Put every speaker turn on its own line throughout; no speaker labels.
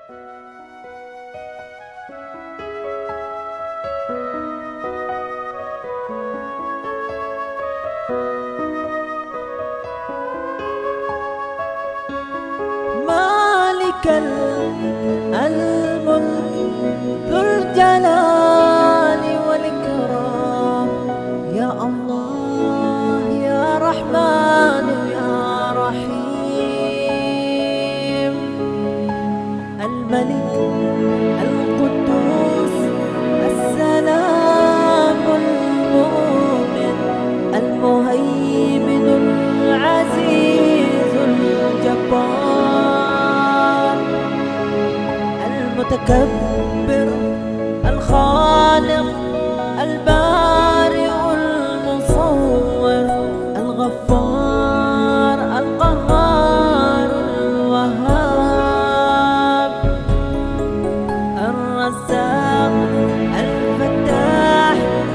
مالك الملك ذو الجلال والإكرام، يا الله يا رحمن يا رحيم. الملك القدوس السلام المؤمن المهيمن العزيز الجبار، المتكبر الخالق البارئ المصور الغفار القهار الوهاب، الرزاق الفتاح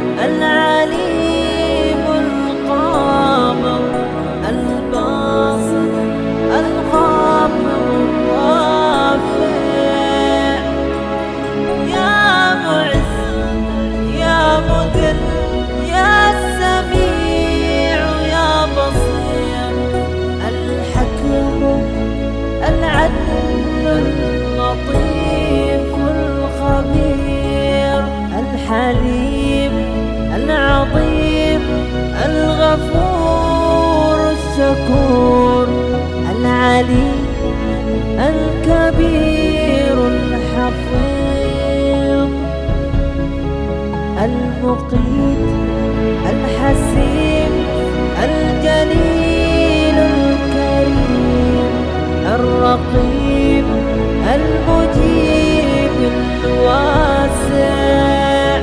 العليم القابض الباسط الخافض الرافع، يا معز يا مذل يا سميع يا بصير، الحكم العدل اللطيف الخبير، الحليم العظيم الغفور الشكور، العلي الكبير الحفيظ، المقيت الحسيب الجليل الكريم، الرقيب المجيب الواسع،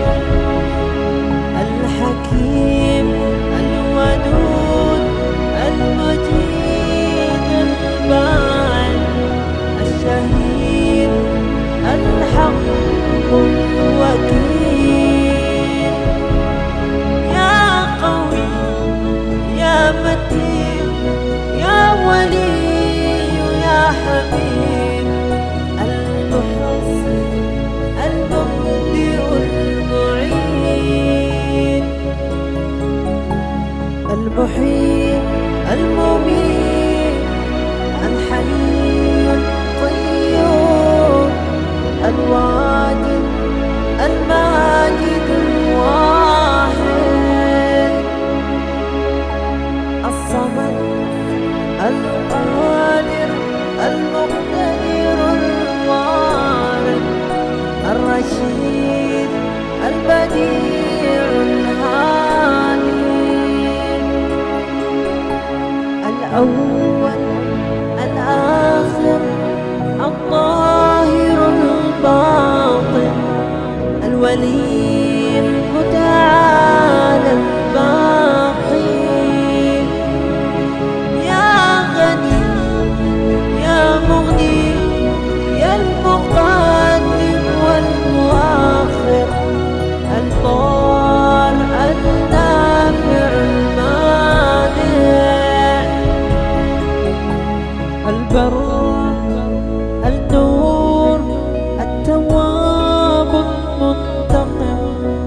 الحكيم الودود المجيد الباعث، الشهيد الحق الوكيل، يا قوي يا متين يا ولي يا حبيب، المحصي المبدئ المعيد، المحيي المميت، الحي القيوم، الواجد الماجد الواحد، الصمد القادر المقتدر الوارد، الرشيد البديع الهادي، الأول الآخر الظاهر الباطن، الولي المتعالى الباقي، يا غني يا مغني يا المقدم والمؤخر، الضار النافع المانع، البر النور التواب المنتقم،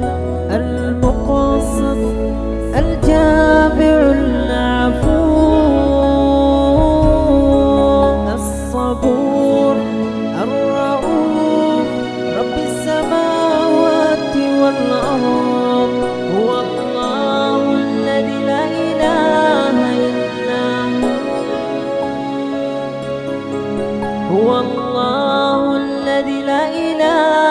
المقسط الجامع العفو، الصبور الرؤوف رب السماوات والأرض، هو الله الذي لا إله إلا هو، هو الله الذي لا إله